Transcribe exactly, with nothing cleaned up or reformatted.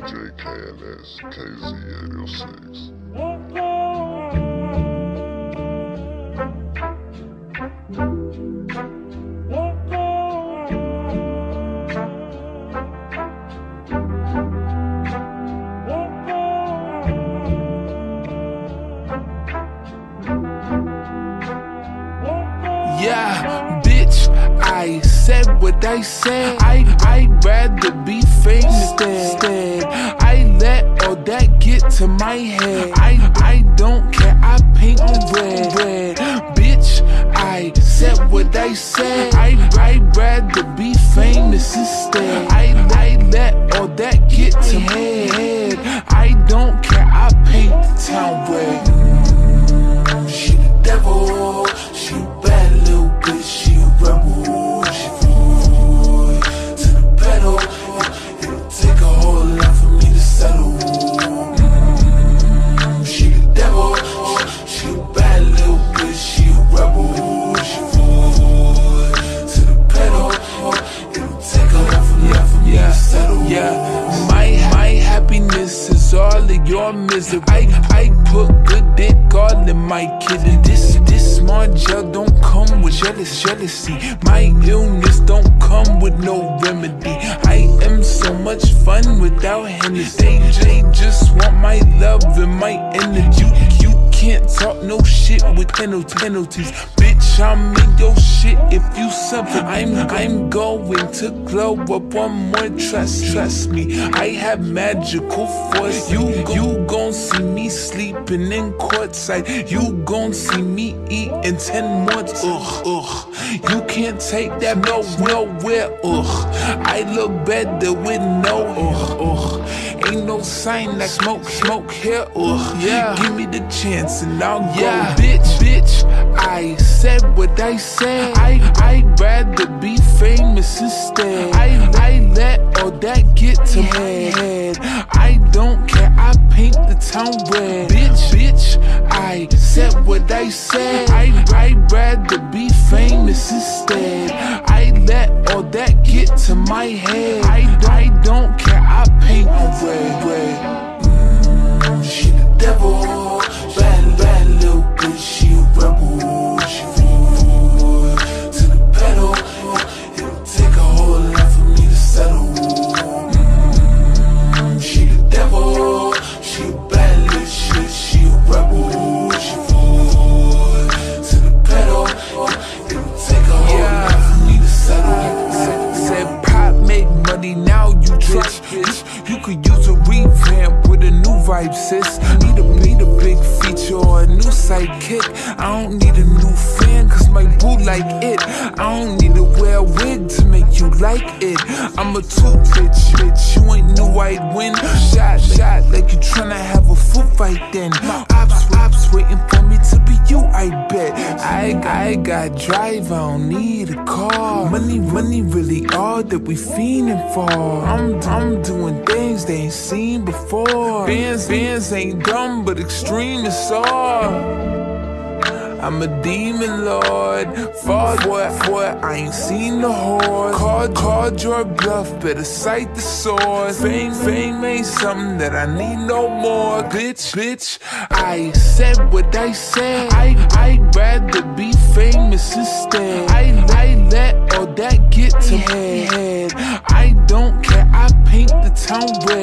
J K N S K Z eight oh six. Yeah, bitch, I said what I said. I, I'd rather be famous instead. I let all that get to my head. I, I don't care, I paint the red, red. Bitch, I said what I said. I, I'd rather be famous instead. I, I let all that get to my head. I don't care, I paint the town red. Mm, she the devil, she a bad little bitch, she a rebel. She fool to the pedal. It'll take a whole lot for me to settle. Mm, she the devil, she a bad little bitch, she a rebel. She fool to the pedal. It'll take a lot for me, for me to settle. Yeah, my my happiness is all of your misery. I I put good dick all in my kid. This this smart gel don't come with jealous jealousy. My illness don't come with no remedy. I am so much fun without Hennessy. They, they just want my love and my energy. You can't talk no shit with penalties. Bitch, I'm in your shit if you suffer. I'm I'm going to glow up one more. Trust trust me, I have magical force. You you gon' see me sleeping in courtside. You gon' see me eating ten more. Ugh ugh. You can't take that no nowhere. Ugh. I look better with no ugh ugh. Ain't no sign like smoke smoke here. Ugh. Yeah. Give me the chance and I'll go. Yeah. Bitch bitch. I said what I said. I I'd rather be famous instead. I I let all that get to my head. I don't care, I paint the town red. Bitch, bitch, I said what I said. I, I'd rather be famous instead. I let all that get to my head. I, I don't care, I paint the red, red. Mm, she the devil, bad, bad little bitch, she a rebel. She fool to the pedal. It'll take a whole lot for me to settle. Now you trust, bitch. You could use a revamp with a new vibe, sis. Need a, need a big feature or a new sidekick. I don't need a new fan, cause my boo like it. I don't need to wear a wig to make you like it. I'm a two bitch, bitch. You ain't knew I'd win. Shot, shot like you tryna have a foot fight then. Ops, ops waiting for me to be you, I bet. I, I got drive, I don't need a car. Money, money really all that we fiending for. I'm, I'm doing things they ain't seen before. Bands, bands ain't dumb, but extreme is all. I'm a demon lord. Fall for it, for it, I ain't seen the horse. Called, called your bluff, better cite the source. Fame, fame ain't something that I need no more. Bitch, bitch, I said what I said. I, I'd rather be famous instead. I, I let all that get to my head. I don't care, I paint the town red.